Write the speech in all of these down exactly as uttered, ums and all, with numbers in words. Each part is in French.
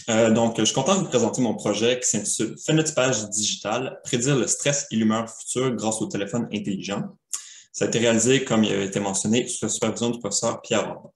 Euh, donc, je suis content de vous présenter mon projet qui s'intitule Phénotypage digital, prédire le stress et l'humeur future grâce au téléphone intelligent. Ça a été réalisé, comme il a été mentionné, sous la supervision du professeur Pierre Roy.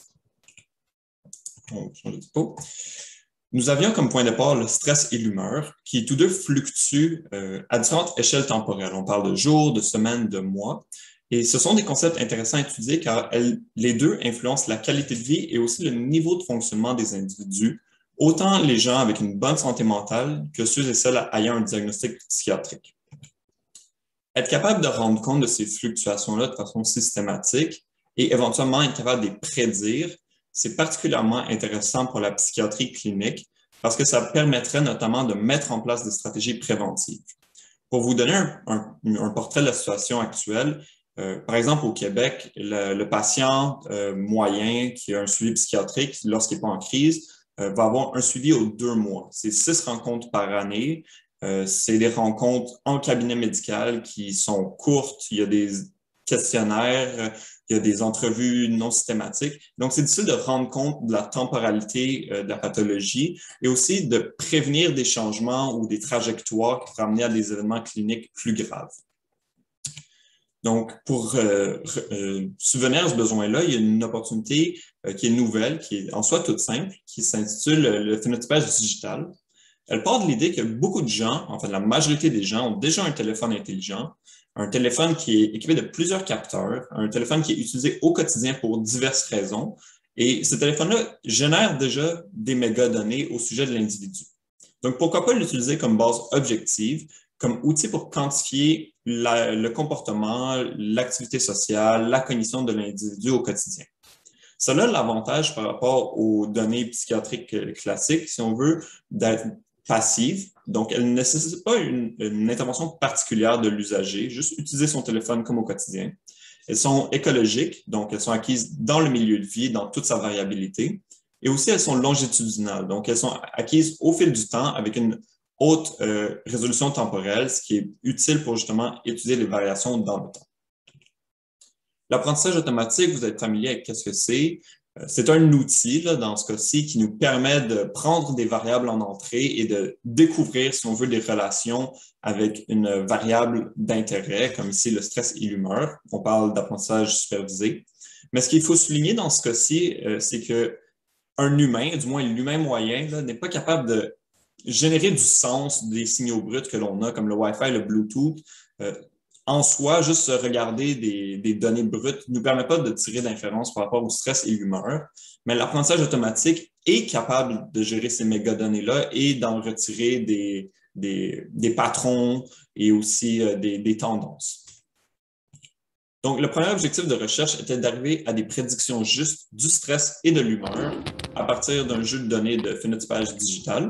On change de diapo. Nous avions comme point de départ le stress et l'humeur, qui tous deux fluctuent euh, à différentes échelles temporelles. On parle de jours, de semaines, de mois. Et ce sont des concepts intéressants à étudier car elles, les deux influencent la qualité de vie et aussi le niveau de fonctionnement des individus, autant les gens avec une bonne santé mentale que ceux et celles ayant un diagnostic psychiatrique. Être capable de rendre compte de ces fluctuations-là de façon systématique et éventuellement être capable de les prédire, c'est particulièrement intéressant pour la psychiatrie clinique parce que ça permettrait notamment de mettre en place des stratégies préventives. Pour vous donner un, un, un portrait de la situation actuelle, euh, par exemple au Québec, le, le patient euh, moyen qui a un suivi psychiatrique lorsqu'il n'est pas en crise euh, va avoir un suivi aux deux mois. C'est six rencontres par année. Euh, c'est des rencontres en cabinet médical qui sont courtes. Il y a des questionnaires, il y a des entrevues non systématiques. Donc, c'est difficile de rendre compte de la temporalité euh, de la pathologie et aussi de prévenir des changements ou des trajectoires qui pourraient amener à des événements cliniques plus graves. Donc, pour euh, euh, subvenir à ce besoin-là, il y a une opportunité euh, qui est nouvelle, qui est en soi toute simple, qui s'intitule le phénotypage digital. Elle part de l'idée que beaucoup de gens, en fait la majorité des gens, ont déjà un téléphone intelligent, un téléphone qui est équipé de plusieurs capteurs, un téléphone qui est utilisé au quotidien pour diverses raisons. Et ce téléphone-là génère déjà des mégadonnées au sujet de l'individu. Donc, pourquoi pas l'utiliser comme base objective, comme outil pour quantifier la, le comportement, l'activité sociale, la cognition de l'individu au quotidien. Cela a l'avantage par rapport aux données psychiatriques classiques, si on veut, d'être passive. Donc, elle ne nécessite pas une, une intervention particulière de l'usager, juste utiliser son téléphone comme au quotidien. Elles sont écologiques, donc elles sont acquises dans le milieu de vie, dans toute sa variabilité. Et aussi, elles sont longitudinales, donc elles sont acquises au fil du temps avec une haute euh, résolution temporelle, ce qui est utile pour justement étudier les variations dans le temps. L'apprentissage automatique, vous êtes familier avec qu'est-ce que c'est. C'est un outil, là, dans ce cas-ci, qui nous permet de prendre des variables en entrée et de découvrir, si on veut, des relations avec une variable d'intérêt, comme ici le stress et l'humeur. On parle d'apprentissage supervisé. Mais ce qu'il faut souligner dans ce cas-ci, euh, c'est qu'un humain, du moins l'humain moyen, n'est pas capable de générer du sens des signaux bruts que l'on a, comme le Wi-Fi, le Bluetooth. Euh, En soi, juste regarder des, des données brutes ne nous permet pas de tirer d'inférences par rapport au stress et l'humeur, mais l'apprentissage automatique est capable de gérer ces mégadonnées-là et d'en retirer des, des, des patrons et aussi euh, des, des tendances. Donc, le premier objectif de recherche était d'arriver à des prédictions justes du stress et de l'humeur à partir d'un jeu de données de phénotypage digital.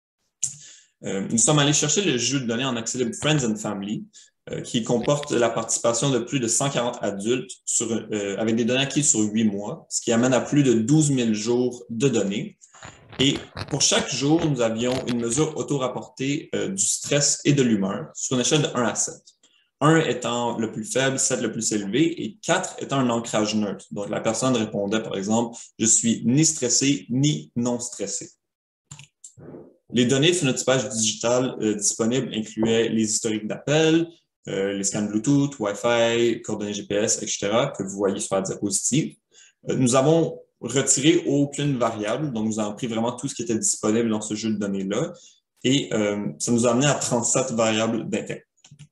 Euh, nous sommes allés chercher le jeu de données en accès libre Friends and Family, euh, qui comporte la participation de plus de cent quarante adultes sur, euh, avec des données acquises sur huit mois, ce qui amène à plus de douze mille jours de données. Et pour chaque jour, nous avions une mesure auto-rapportée euh, du stress et de l'humeur sur une échelle de un à sept. un étant le plus faible, sept le plus élevé et quatre étant un ancrage neutre. Donc, la personne répondait, par exemple, « Je suis ni stressé ni non stressé ». Les données de phénotypage digital euh, disponibles incluaient les historiques d'appels, euh, les scans Bluetooth, Wi-Fi, coordonnées G P S, et cetera, que vous voyez sur la diapositive. Euh, nous avons retiré aucune variable, donc nous avons pris vraiment tout ce qui était disponible dans ce jeu de données-là, et euh, ça nous a amené à trente-sept variables d'intérêt.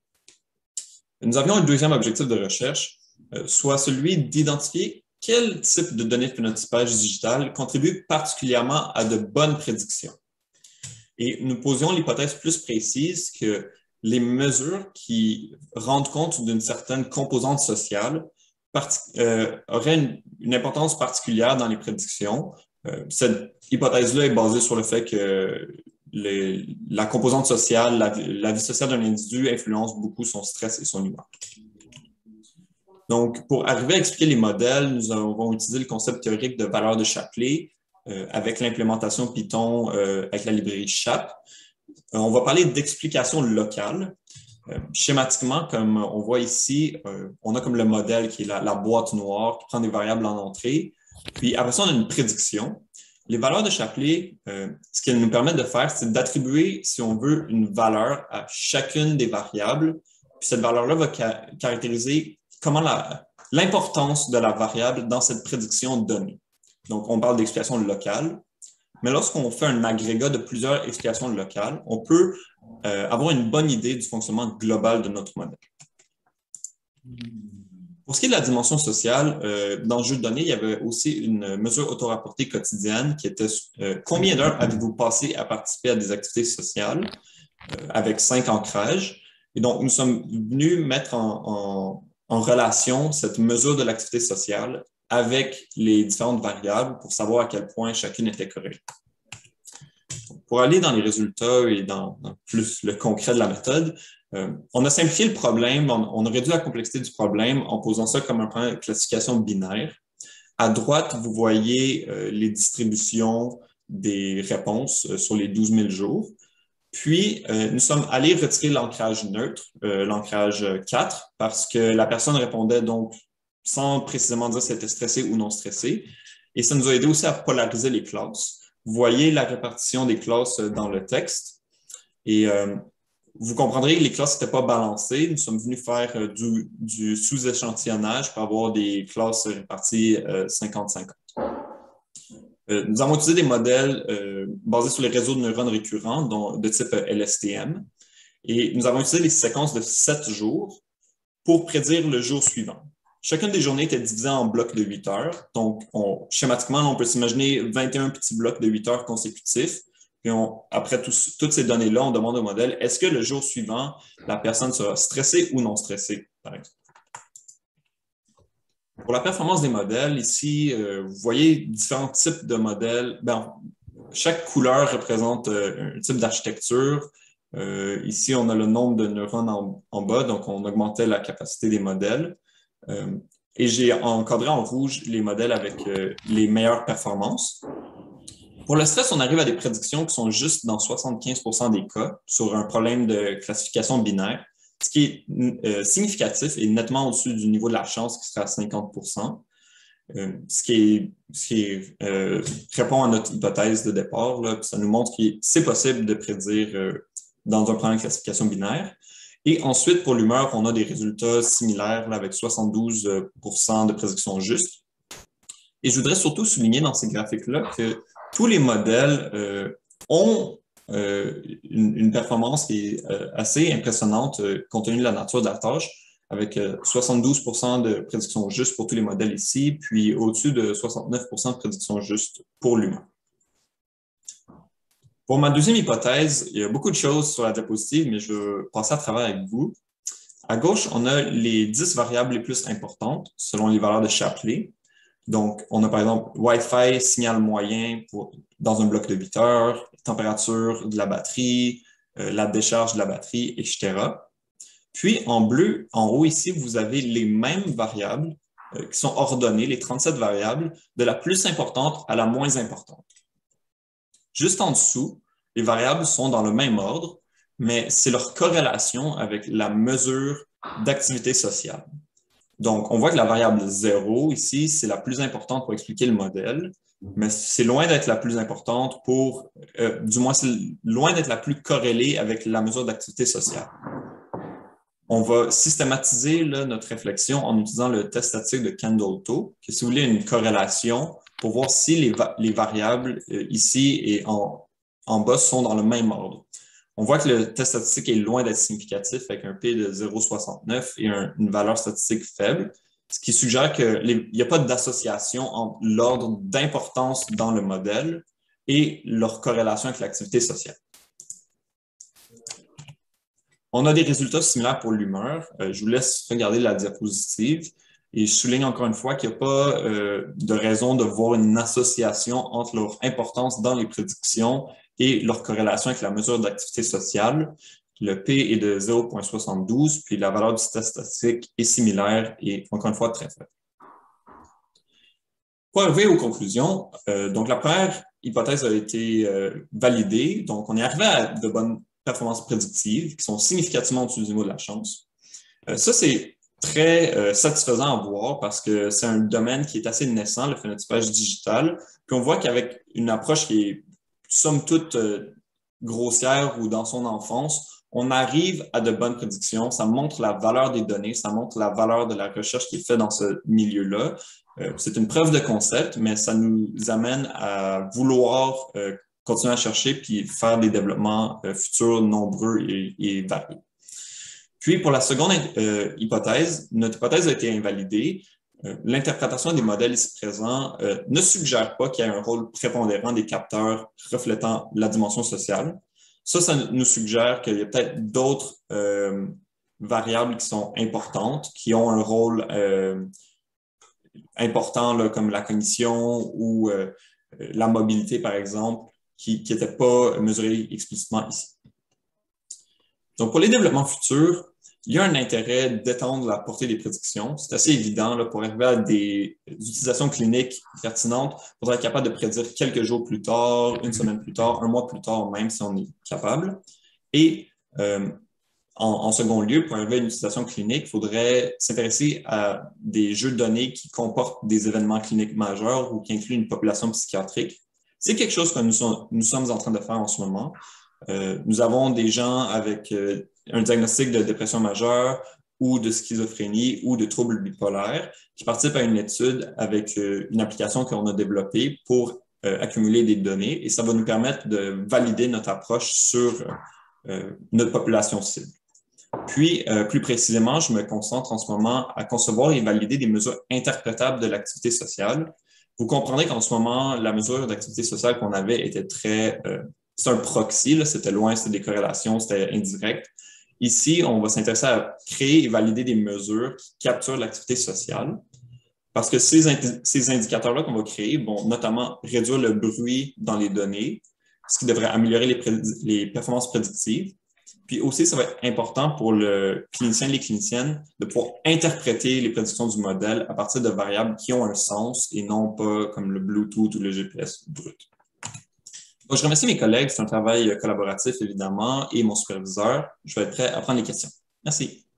Nous avions un deuxième objectif de recherche, euh, soit celui d'identifier quel type de données de phénotypage digital contribue particulièrement à de bonnes prédictions. Et nous posions l'hypothèse plus précise que les mesures qui rendent compte d'une certaine composante sociale euh, auraient une, une importance particulière dans les prédictions. Euh, cette hypothèse-là est basée sur le fait que les, la composante sociale, la, la vie sociale d'un individu influence beaucoup son stress et son humeur. Donc, pour arriver à expliquer les modèles, nous avons utilisé le concept théorique de valeur de Shapley, Euh, avec l'implémentation Python euh, avec la librairie Chap. Euh, on va parler d'explication locale. Euh, schématiquement, comme on voit ici, euh, on a comme le modèle qui est la, la boîte noire qui prend des variables en entrée. Puis après ça, on a une prédiction. Les valeurs de Shapley, euh, ce qu'elles nous permettent de faire, c'est d'attribuer, si on veut, une valeur à chacune des variables. Puis cette valeur-là va ca caractériser comment l'importance de la variable dans cette prédiction donnée. Donc, on parle d'explication locale. Mais lorsqu'on fait un agrégat de plusieurs explications locales, on peut euh, avoir une bonne idée du fonctionnement global de notre modèle. Pour ce qui est de la dimension sociale, euh, dans le jeu de données, il y avait aussi une mesure autorapportée quotidienne qui était euh, combien d'heures avez-vous passé à participer à des activités sociales euh, avec cinq ancrages. Et donc, nous sommes venus mettre en, en, en relation cette mesure de l'activité sociale avec les différentes variables pour savoir à quel point chacune était correcte. Pour aller dans les résultats et dans, dans plus le concret de la méthode, euh, on a simplifié le problème, on, on a réduit la complexité du problème en posant ça comme un problème de classification binaire. À droite, vous voyez euh, les distributions des réponses euh, sur les douze mille jours. Puis, euh, nous sommes allés retirer l'ancrage neutre, euh, l'ancrage quatre, parce que la personne répondait donc sans précisément dire si elle était stressée ou non stressée. Et ça nous a aidé aussi à polariser les classes. Vous voyez la répartition des classes dans le texte. Et euh, vous comprendrez que les classes n'étaient pas balancées. Nous sommes venus faire euh, du, du sous-échantillonnage pour avoir des classes réparties cinquante cinquante. Euh, nous avons utilisé des modèles euh, basés sur les réseaux de neurones récurrents dont, de type L S T M. Et nous avons utilisé les séquences de sept jours pour prédire le jour suivant. Chacune des journées était divisée en blocs de huit heures. Donc, on, schématiquement, on peut s'imaginer vingt et un petits blocs de huit heures consécutifs. Puis, on, après tout, toutes ces données-là, on demande au modèle, est-ce que le jour suivant, la personne sera stressée ou non stressée, par exemple? Pour la performance des modèles, ici, euh, vous voyez différents types de modèles. Ben, chaque couleur représente euh, un type d'architecture. Euh, ici, on a le nombre de neurones en, en bas, donc on augmentait la capacité des modèles. Euh, et j'ai encadré en rouge les modèles avec euh, les meilleures performances. Pour le stress, on arrive à des prédictions qui sont juste dans soixante-quinze pour cent des cas sur un problème de classification binaire, ce qui est euh, significatif et nettement au-dessus du niveau de la chance qui serait à cinquante pour cent, euh, ce qui, est, ce qui est, euh, répond à notre hypothèse de départ. Là, puis ça nous montre que c'est possible de prédire euh, dans un problème de classification binaire. Et ensuite, pour l'humeur, on a des résultats similaires là, avec soixante-douze pour cent de prédictions justes. Et je voudrais surtout souligner dans ces graphiques-là que tous les modèles euh, ont euh, une, une performance qui est euh, assez impressionnante euh, compte tenu de la nature de la tâche, avec euh, soixante-douze pour cent de prédictions justes pour tous les modèles ici, puis au-dessus de soixante-neuf pour cent de prédictions justes pour l'humain. Pour ma deuxième hypothèse, il y a beaucoup de choses sur la diapositive, mais je vais passer à travers avec vous. À gauche, on a les dix variables les plus importantes selon les valeurs de Shapley. Donc, on a par exemple Wi-Fi, signal moyen pour, dans un bloc de huit heures, température de la batterie, euh, la décharge de la batterie, et cetera. Puis, en bleu, en haut ici, vous avez les mêmes variables euh, qui sont ordonnées, les trente-sept variables, de la plus importante à la moins importante. Juste en dessous, les variables sont dans le même ordre, mais c'est leur corrélation avec la mesure d'activité sociale. Donc, on voit que la variable zéro, ici, c'est la plus importante pour expliquer le modèle, mais c'est loin d'être la plus importante pour, euh, du moins, c'est loin d'être la plus corrélée avec la mesure d'activité sociale. On va systématiser là, notre réflexion en utilisant le test statistique de Kendall-Tau, qui est, si vous voulez, une corrélation pour voir si les, va les variables euh, ici et en, en bas sont dans le même ordre. On voit que le test statistique est loin d'être significatif avec un P de zéro virgule soixante-neuf et un, une valeur statistique faible, ce qui suggère qu'il n'y a pas d'association entre l'ordre d'importance dans le modèle et leur corrélation avec l'activité sociale. On a des résultats similaires pour l'humeur. Euh, je vous laisse regarder la diapositive. Et je souligne encore une fois qu'il n'y a pas euh, de raison de voir une association entre leur importance dans les prédictions et leur corrélation avec la mesure d'activité sociale. Le P est de zéro virgule soixante-douze, puis la valeur du test statistique est similaire et encore une fois très faible. Pour arriver aux conclusions, euh, donc la première hypothèse a été euh, validée. Donc, on est arrivé à de bonnes performances prédictives qui sont significativement au-dessus du niveau de la chance. Euh, ça, c'est très euh, satisfaisant à voir parce que c'est un domaine qui est assez naissant, le phénotypage digital. Puis on voit qu'avec une approche qui est somme toute euh, grossière ou dans son enfance, on arrive à de bonnes prédictions. Ça montre la valeur des données, ça montre la valeur de la recherche qui est faite dans ce milieu-là. Euh, c'est une preuve de concept, mais ça nous amène à vouloir euh, continuer à chercher puis faire des développements euh, futurs nombreux et, et variés. Puis, pour la seconde euh, hypothèse, notre hypothèse a été invalidée. Euh, L'interprétation des modèles ici présents euh, ne suggère pas qu'il y ait un rôle prépondérant des capteurs reflétant la dimension sociale. Ça, ça nous suggère qu'il y a peut-être d'autres euh, variables qui sont importantes, qui ont un rôle euh, important, là, comme la cognition ou euh, la mobilité, par exemple, qui n'étaient pas mesurées explicitement ici. Donc, pour les développements futurs, il y a un intérêt d'étendre la portée des prédictions. C'est assez évident là, pour arriver à des utilisations cliniques pertinentes. Il faudra être capable de prédire quelques jours plus tard, une semaine plus tard, un mois plus tard, même si on est capable. Et euh, en, en second lieu, pour arriver à une utilisation clinique, il faudrait s'intéresser à des jeux de données qui comportent des événements cliniques majeurs ou qui incluent une population psychiatrique. C'est quelque chose que nous, sommes, nous sommes en train de faire en ce moment. Euh, nous avons des gens avec euh, un diagnostic de dépression majeure ou de schizophrénie ou de troubles bipolaires qui participent à une étude avec euh, une application qu'on a développée pour euh, accumuler des données et ça va nous permettre de valider notre approche sur euh, notre population cible. Puis, euh, plus précisément, je me concentre en ce moment à concevoir et valider des mesures interprétables de l'activité sociale. Vous comprendrez qu'en ce moment, la mesure d'activité sociale qu'on avait était très... Euh, c'est un proxy, c'était loin, c'était des corrélations, c'était indirect. Ici, on va s'intéresser à créer et valider des mesures qui capturent l'activité sociale parce que ces, ces indicateurs-là qu'on va créer vont notamment réduire le bruit dans les données, ce qui devrait améliorer les, les performances prédictives. Puis aussi, ça va être important pour le clinicien et les cliniciennes de pouvoir interpréter les prédictions du modèle à partir de variables qui ont un sens et non pas comme le Bluetooth ou le G P S brut. Donc, je remercie mes collègues, c'est un travail collaboratif évidemment, et mon superviseur. Je vais être prêt à prendre les questions. Merci.